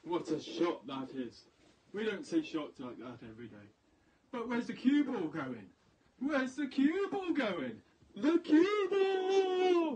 What a shot that is. We don't see shots like that every day. But where's the cue ball going? Where's the cue ball going? The cue ball!